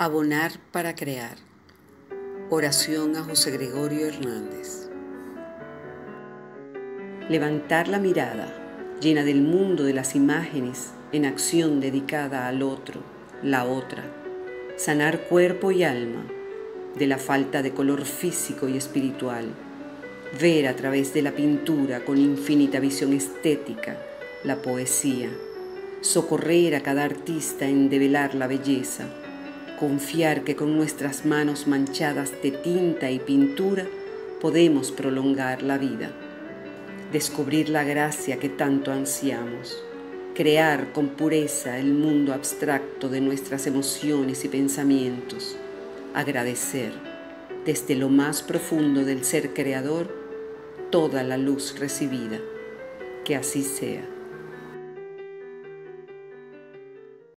Abonar para crear. Oración a José Gregorio Hernández. Levantar la mirada, llena del mundo de las imágenes, en acción dedicada al otro, la otra. Sanar cuerpo y alma, de la falta de color físico y espiritual. Ver a través de la pintura con infinita visión estética, la poesía. Socorrer a cada artista en develar la belleza. Confiar que con nuestras manos manchadas de tinta y pintura podemos prolongar la vida. Descubrir la gracia que tanto ansiamos. Crear con pureza el mundo abstracto de nuestras emociones y pensamientos. Agradecer, desde lo más profundo del ser creador, toda la luz recibida. Que así sea.